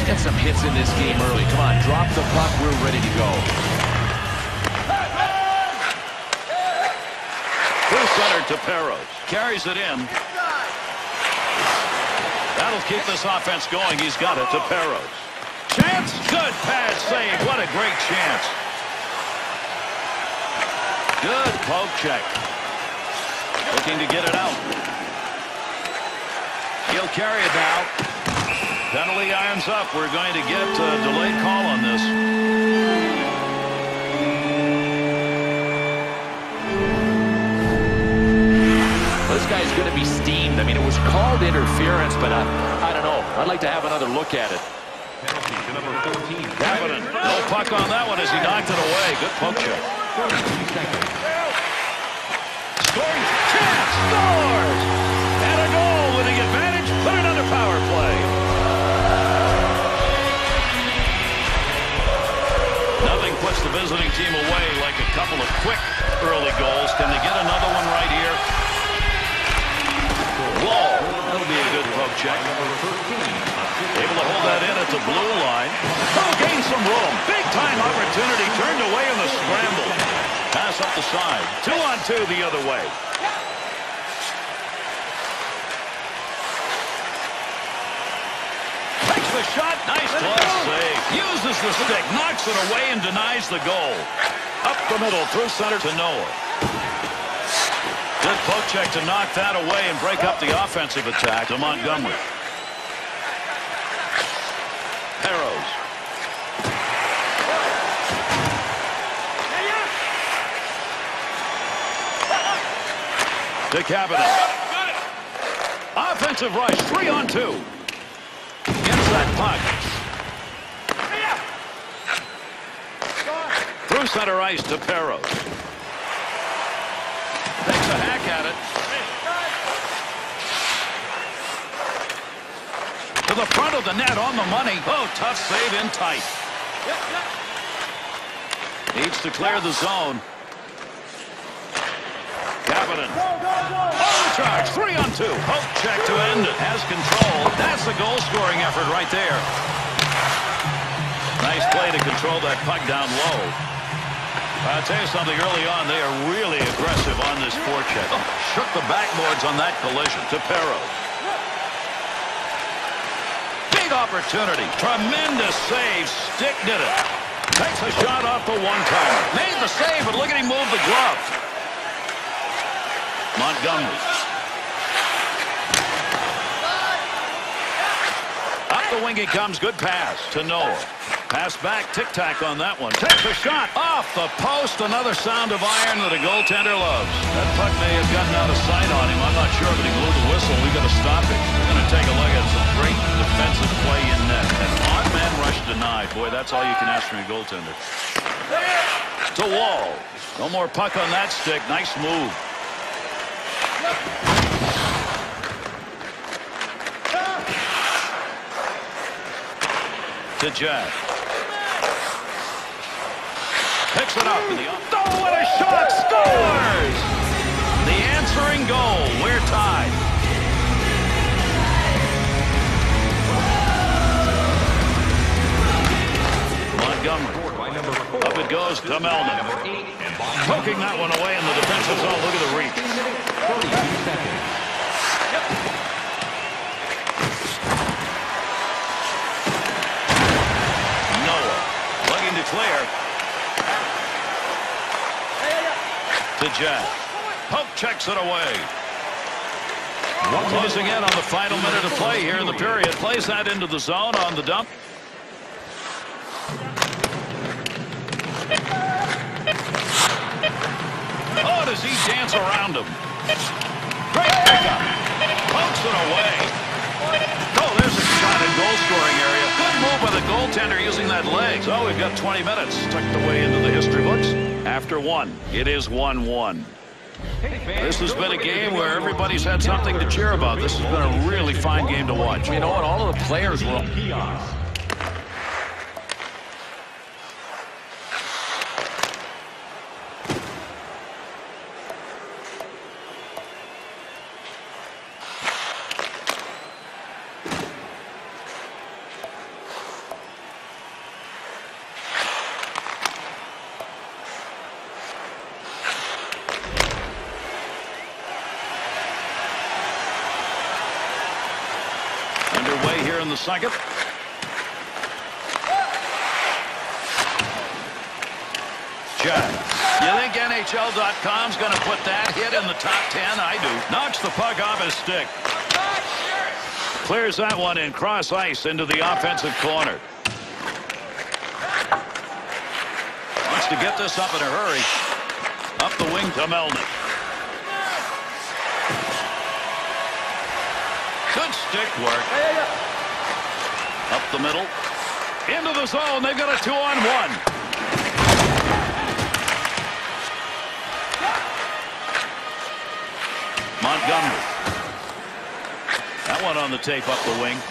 Get some hits in this game early. Come on, drop the puck. We're ready to go. Through center to Perros. Carries it in. That'll keep this offense going. He's got it to Perros. Chance. Good pad save. What a great chance. Good poke check. Looking to get it out. He'll carry it now. Penalty irons up. We're going to get a delayed call on this. This guy's going to be steamed. I mean, it was called interference, but I don't know. I'd like to have another look at it. Kapanen. No puck on that one as he knocked it away. Good poke check. Scoring chance. Scores! And a goal with the advantage. Put it under power play. Nothing puts the visiting team away like a couple of quick early goals. Can they get another one right here? Wall. That'll be a good poke check. Able to hold that in at the blue line. Oh, gain some room. Big time opportunity. Turned away in the scramble. Pass up the side. 2-on-2 the other way. Takes the shot. Nice glove save. Uses the stick. Knocks it away and denies the goal. Up the middle. Through center to Noah. Good poke check to knock that away and break up the offensive attack to Montgomery. Perros. To Kapanen. Offensive rush. 3-on-2. Gets that puck. Through center ice to Perros. Takes a hack at it. To the front of the net on the money. Oh, tough save in tight. Needs to clear the zone. Kapanen. Overcharge. 3-on-2. Poke check to end it. Has control. That's the goal-scoring effort right there. Nice play to control that puck down low. I'll tell you something, early on, they are really aggressive on this forecheck. Oh, shook the backboards on that collision to Perros. Big opportunity. Tremendous save. Stick did it. Takes a shot off the one-timer. Made the save, but look at him move the glove. Montgomery. Up the wing he comes. Good pass to Noah. Pass back, tic-tac on that one. Takes a shot off the post. Another sound of iron that a goaltender loves. That puck may have gotten out of sight on him. I'm not sure, but he blew the whistle. We got to stop it. We're going to take a look at some great defensive play in net. An odd-man rush denied. Boy, that's all you can ask from a goaltender. To Wall. No more puck on that stick. Nice move. To Jack. Picks it up. Oh, what a shot! Scores! The answering goal. We're tied. Montgomery. Up it goes to Melman. Poking that one away in the defensive zone. Look at the reach. Noah. Looking to clear. To Jack. Poke checks it away. Closing in on the final minute of play here in the period. Plays that into the zone on the dump. Oh, does he dance around him? Great pickup. Pokes it away. Oh, there's a shot in goal-scoring area. Good move by the goaltender using that leg. So we've got 20 minutes tucked away into the history books. After one, it is 1-1. This has been a game where everybody's had something to cheer about. This has been a really fine game to watch. You know what? All of the players were... the second. Jack. You think NHL.com's going to put that hit in the top 10? I do. Knocks the puck off his stick. Clears that one in cross ice into the offensive corner. Wants to get this up in a hurry. Up the wing to Melnick. Good stick work. Up the middle. Into the zone. They've got a 2-on-1. Montgomery. That one on the tape up the wing.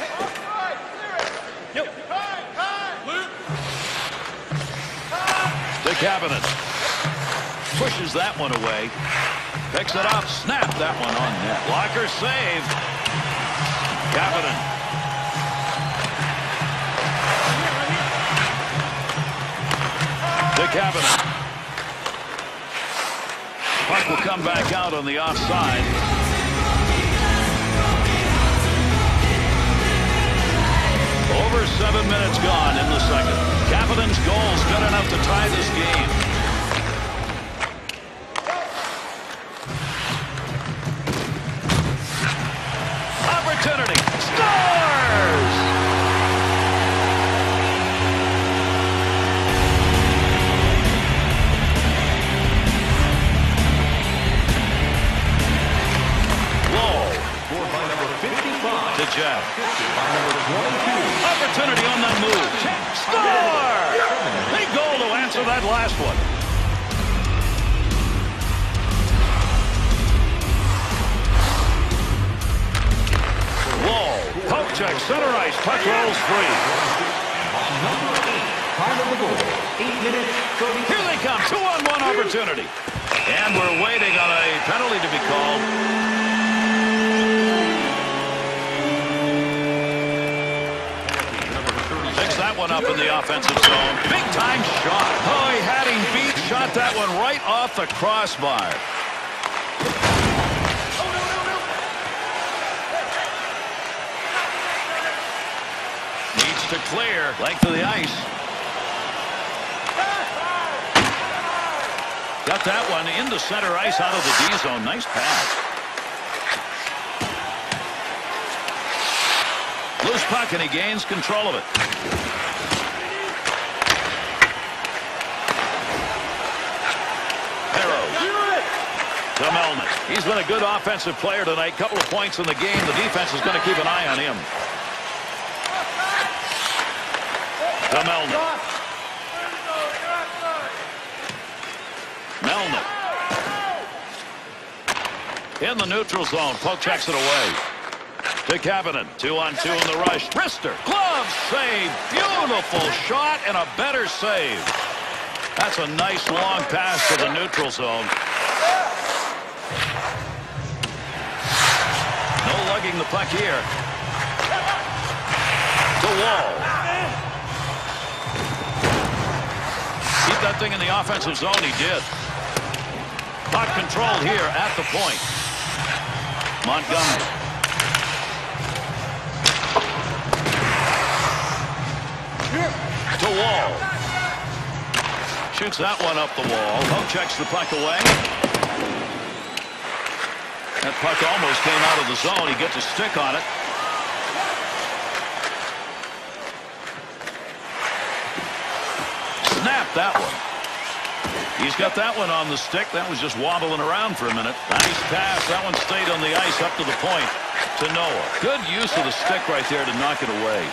The cabinet. Pushes that one away. Picks it up. Snap that one on net. Blocker saved. Cabinet. The cabinet. Puck will come back out on the offside. Over 7 minutes gone in the second. Kapanen's goal's good enough to tie this game. Opportunity. Scores! To Jeff. Opportunity on that move. Score! Big goal to answer that last one. Wall. Poke check. Center ice. Puck rolls free. Time of the goal. 8 minutes. Here they come. 2-on-1 opportunity. And we're waiting on a penalty to be called. That one up in the offensive zone. Big time shot. Oh, he had him beat. Shot that one right off the crossbar. Needs to clear. Length of the ice. Got that one into center ice out of the D zone. Nice pass. Loose puck and he gains control of it. To Melnick. He's been a good offensive player tonight. Couple of points in the game. The defense is going to keep an eye on him. To Melnick. Melnick. In the neutral zone. Poke checks it away. To Kapanen. 2-on-2 in the rush. Rister. Glove save. Beautiful shot and a better save. That's a nice long pass to the neutral zone. No lugging the puck here. To Wall. Keep that thing in the offensive zone. He did. Puck control here at the point. Montgomery. To Wall. Shoots that one up the wall. Poke checks the puck away. That puck almost came out of the zone. He gets a stick on it. Snap that one. He's got that one on the stick. That was just wobbling around for a minute. Nice pass. That one stayed on the ice up to the point to Noah. Good use of the stick right there to knock it away.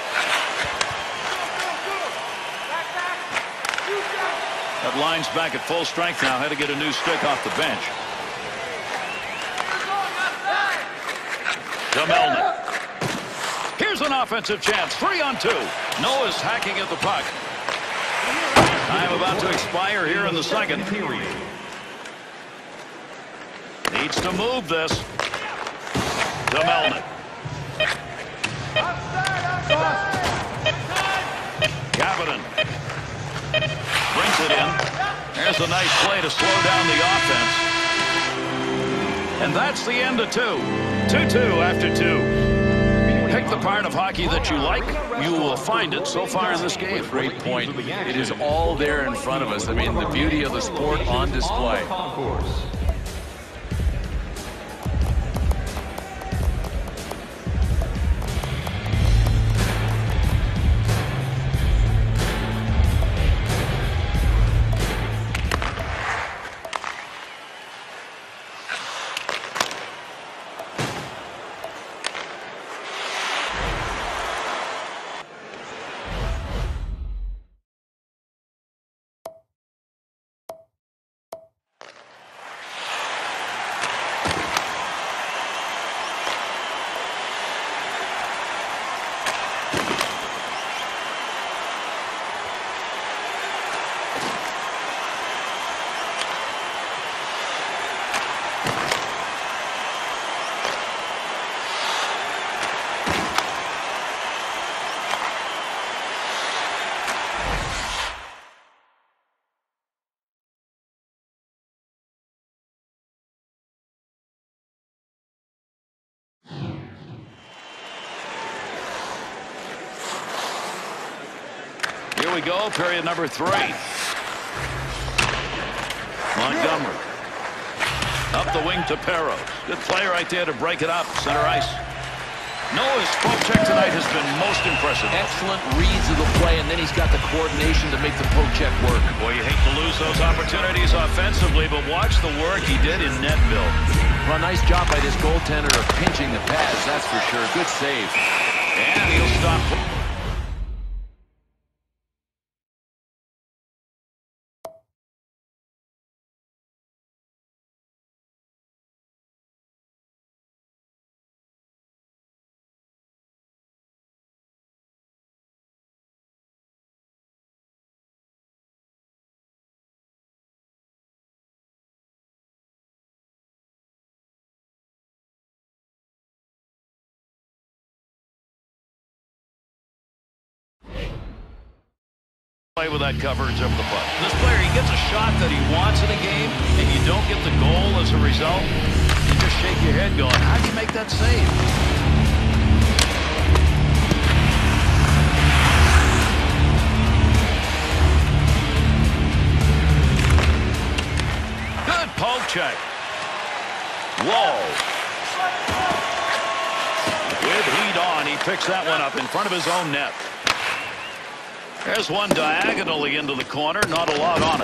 That line's back at full strength now. Had to get a new stick off the bench. To Melnick. Here's an offensive chance. 3-on-2. Noah's hacking at the puck. Time about to expire here in the second period. Needs to move this. To Melnick. Kapanen. Brings it in. There's a nice play to slow down the offense. And that's the end of 2. 2-2 after 2. Take the part of hockey that you like, you will find it so far in this game. Great point. It is all there in front of us. I mean, the beauty of the sport on display. Here we go, period number 3. Montgomery. Up the wing to Perros. Good play right there to break it up. Center ice. Noah's poke check tonight has been most impressive. Excellent reads of the play, and then he's got the coordination to make the poke check work. Boy, you hate to lose those opportunities offensively, but watch the work he did in net, Bill. Well, nice job by this goaltender of pinching the pads, that's for sure. Good save. And he'll stop. Play with that coverage of the puck. This player, he gets a shot that he wants in a game, and you don't get the goal as a result. You just shake your head going, how do you make that save? Good poke check. Whoa. With heat on, he picks that one up in front of his own net. There's one diagonally into the corner. Not a lot on it.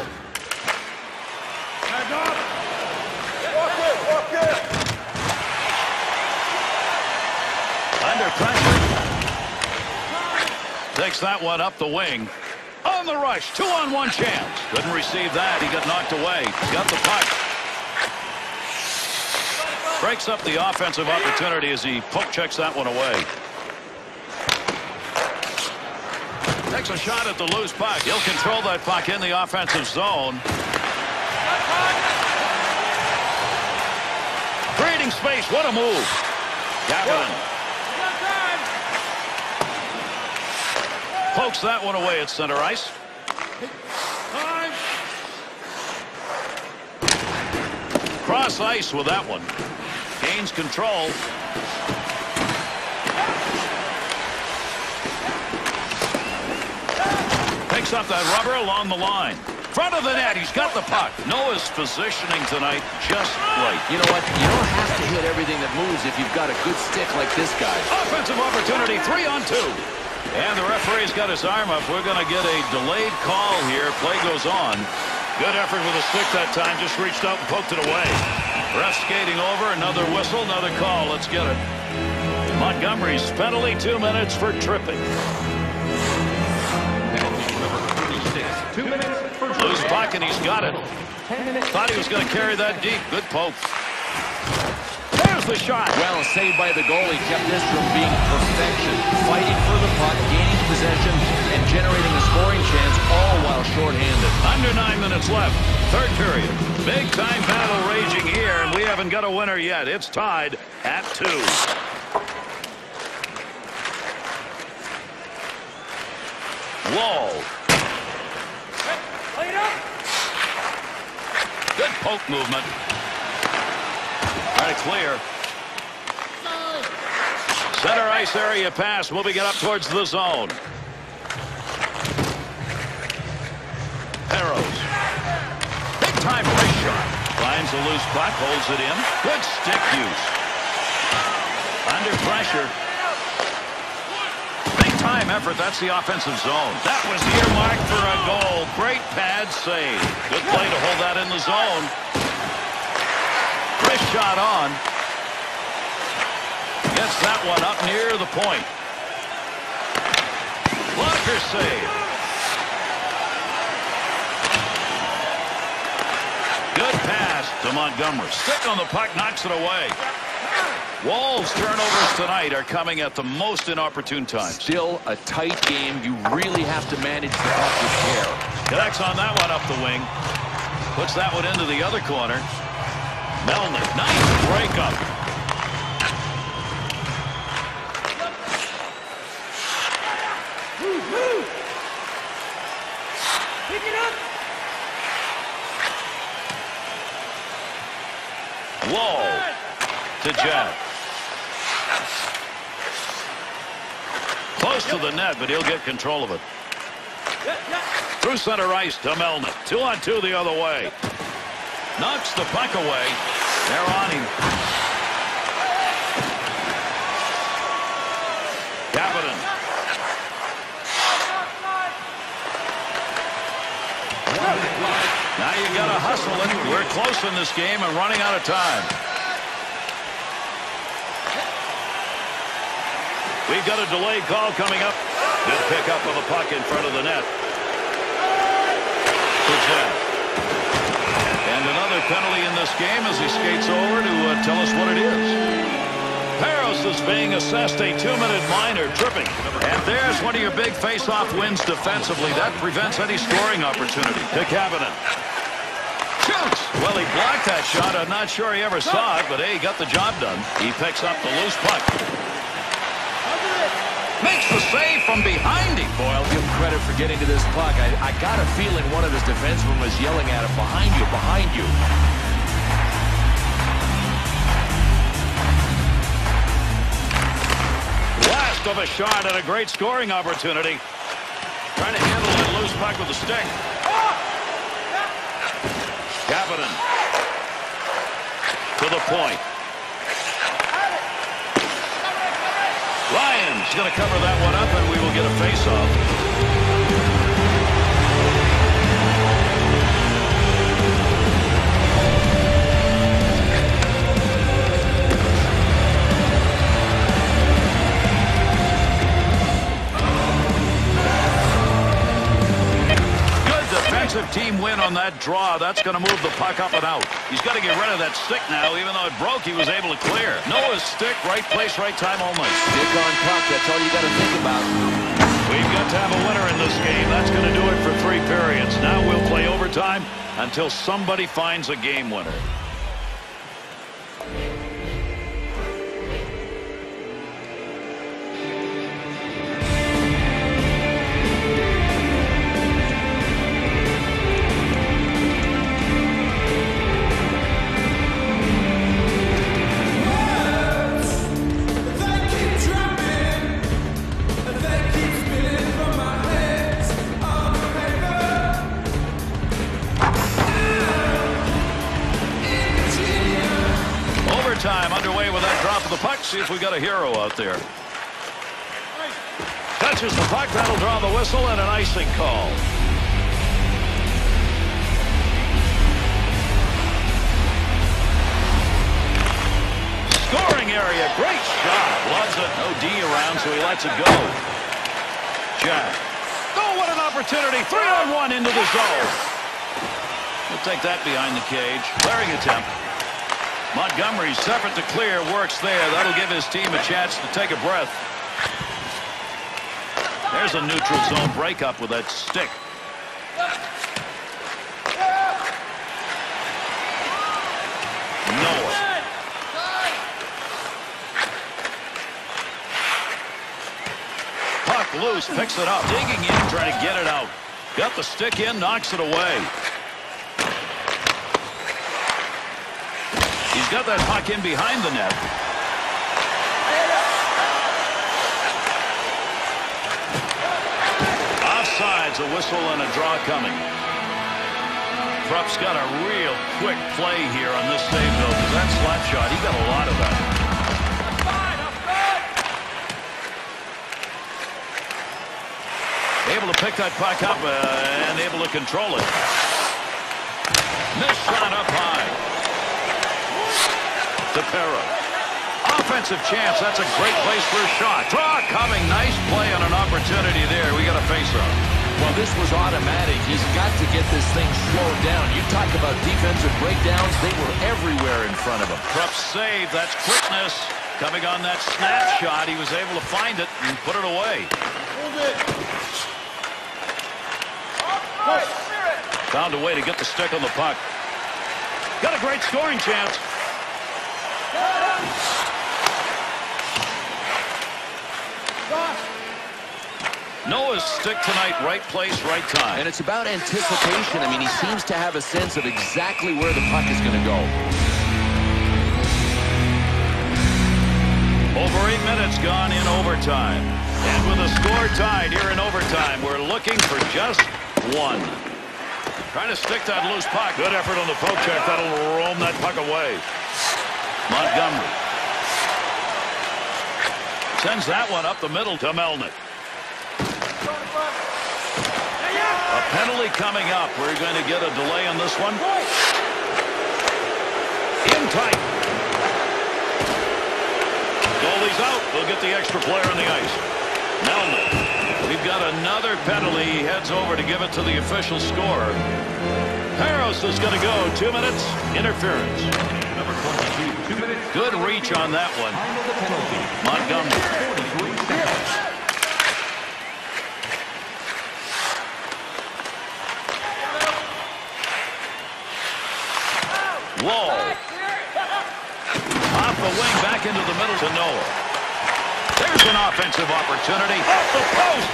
Under pressure. Takes that one up the wing. On the rush. 2-on-1 chance. Couldn't receive that. He got knocked away. Got the puck. Breaks up the offensive opportunity as he poke checks that one away. Takes a shot at the loose puck. He'll control that puck in the offensive zone. Creating space. What a move. Gavin pokes that one away at center ice. Cross ice with that one. Gains control. Picks up that rubber along the line. Front of the net. He's got the puck. Noah's positioning tonight just right. You know what? You don't have to hit everything that moves if you've got a good stick like this guy. Offensive opportunity. 3-on-2. And the referee's got his arm up. We're going to get a delayed call here. Play goes on. Good effort with a stick that time. Just reached out and poked it away. Ref skating over. Another whistle. Another call. Let's get it. Montgomery's penalty. 2 minutes for tripping. 2 minutes. Loose puck, and he's got it. Thought he was going to carry that deep. Good poke. There's the shot. Well, saved by the goalie kept this from being perfection. Fighting for the puck, gaining possession, and generating a scoring chance, all while shorthanded. Under 9 minutes left. Third period. Big time battle raging here, and we haven't got a winner yet. It's tied at 2. Wall. Good poke movement. All right, clear. Center ice area pass, moving it up towards the zone. Arrows. Big time wrist shot. Finds a loose puck, holds it in. Good stick use. Under pressure. Big time effort. That's the offensive zone. That was earmarked for a goal. Great pad save. Good play to hold that in the zone. Wrist shot on. Gets that one up near the point. Blocker save. Good pass to Montgomery. Stick on the puck, knocks it away. Wolves' turnovers tonight are coming at the most inopportune times. Still a tight game. You really have to manage the puck with care. Connects on that one up the wing. Puts that one into the other corner. Melnick, nice breakup. Pick it up. Wall to Jack. Close to the net, but he'll get control of it. Through center ice to Melnick. 2-on-2 the other way. Knocks the puck away. They're on him. Kapanen. Now you got to hustle it. We're close in this game and running out of time. We've got a delayed call coming up. Good pickup of the puck in front of the net. And another penalty in this game as he skates over to tell us what it is. Parros is being assessed a 2-minute minor tripping. And there's one of your big face-off wins defensively. That prevents any scoring opportunity. To Kapanen. Shoots! Well, he blocked that shot. I'm not sure he ever saw it, but hey, he got the job done. He picks up the loose puck. Makes the save from behind him. Boy, I'll give him credit for getting to this puck. I got a feeling one of his defensemen was yelling at him, behind you, behind you. Blast of a shot and a great scoring opportunity. Trying to handle that loose puck with a stick. Kapanen. To the point. Ryan's going to cover that one up, and we will get a face-off. Defensive team win on that draw. That's going to move the puck up and out. He's got to get rid of that stick now. Even though it broke, he was able to clear. Noah's stick, right place, right time only. Stick on puck. That's all you got to think about. We've got to have a winner in this game. That's going to do it for 3 periods. Now we'll play overtime until somebody finds a game winner. Underway with that drop of the puck. See if we got a hero out there. Touches the puck. That'll draw the whistle and an icing call. Scoring area. Great shot. Loves it. No D around, so he lets it go. Jack. Oh, what an opportunity. 3-on-1 into the zone. We'll take that behind the cage. Clearing attempt. Montgomery's separate to clear, works there. That'll give his team a chance to take a breath. There's a neutral zone breakup with that stick. Noah. Puck loose, picks it up, digging in, trying to get it out. Got the stick in, knocks it away. He's got that puck in behind the net. signals a whistle and a draw coming. Krupp's got a real quick play here on this save, though, because that slap shot, he got a lot of that. Able to pick that puck up and able to control it. Missed shot up high. DePera. Offensive chance. That's a great place for a shot. Draw coming. Nice play on an opportunity there. We got a face-off. Well, this was automatic. He's got to get this thing slowed down. You talk about defensive breakdowns. They were everywhere in front of him. Krupp save. That's quickness. Coming on that snapshot, he was able to find it and put it away. Found a way to get the stick on the puck. Got a great scoring chance. Noah's stick tonight, right place, right time. And it's about anticipation. I mean, he seems to have a sense of exactly where the puck is going to go. Over 8 minutes gone in overtime. And with a score tied here in overtime, we're looking for just one. Trying to stick that loose puck. Good effort on the poke check. That'll roam that puck away. Montgomery sends that one up the middle to Melnick. A penalty coming up. We're going to get a delay on this one. In tight. Goalie's out. We'll get the extra player on the ice. Melnick. We've got another penalty. He heads over to give it to the official scorer. Parros is going to go. 2 minutes. Interference. Number 22, 2 minutes. Good reach on that one. Montgomery. Wall. Off the wing, back into the middle to Noah. There's an offensive opportunity. Off the post.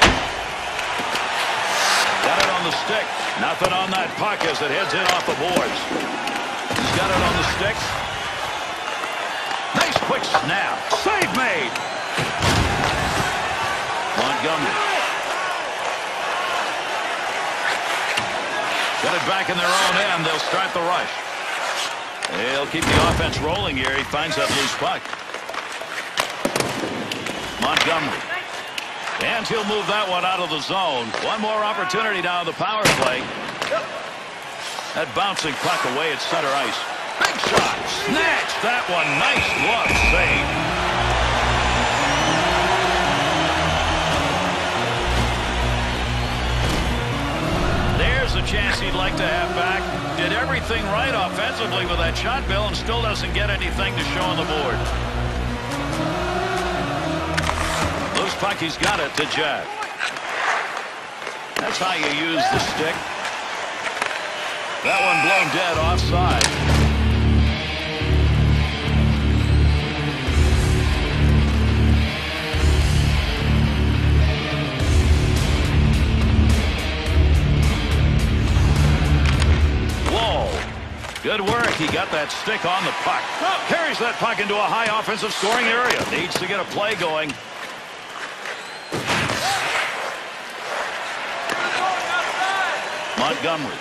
Got it on the stick. Nothing on that puck as it heads in off the boards. He's got it on the stick. Nice quick snap. Save made. Montgomery. Got it back in their own end. They'll start the rush. They'll keep the offense rolling here. He finds that loose puck. Montgomery. And he'll move that one out of the zone. One more opportunity now on the power play. That bouncing puck away at center ice. Big shot. Snatched that one. Nice glove save. There's a chance he'd like to have back. Did everything right offensively with that shot, Bill, and still doesn't get anything to show on the board. Loose puck, he's got it to Jack. That's how you use the stick. That one blown dead offside. Wall. Good work. He got that stick on the puck. Carries that puck into a high offensive scoring area. Needs to get a play going. Montgomery.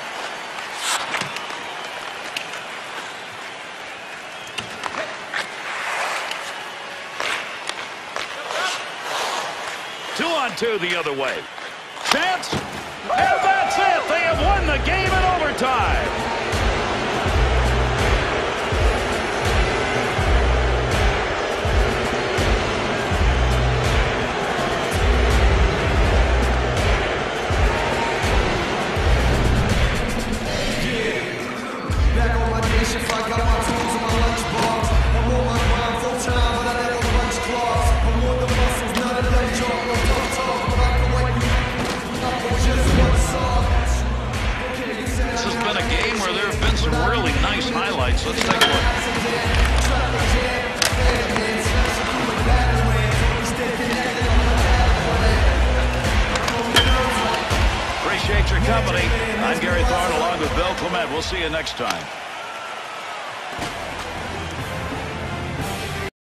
Two on two the other way. Chance. And that's it. They have won the game in overtime. Really nice highlights. Let's take a look. Appreciate your company. I'm Gary Thorne along with Bill Clement. We'll see you next time.